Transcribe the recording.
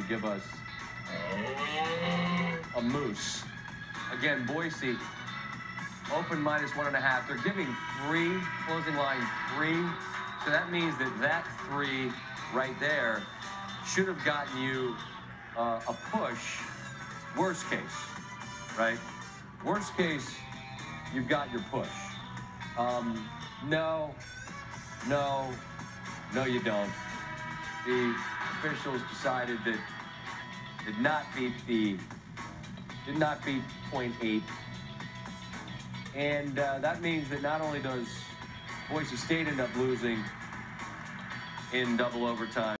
give us a moose. Again, Boise, open -1.5. They're giving 3, closing line 3. So that means that 3 right there should have gotten you a push. Worst case, right? Worst case, you've got your push. No, you don't. The officials decided that did not beat .8, and that means that not only does Boise State end up losing in double overtime,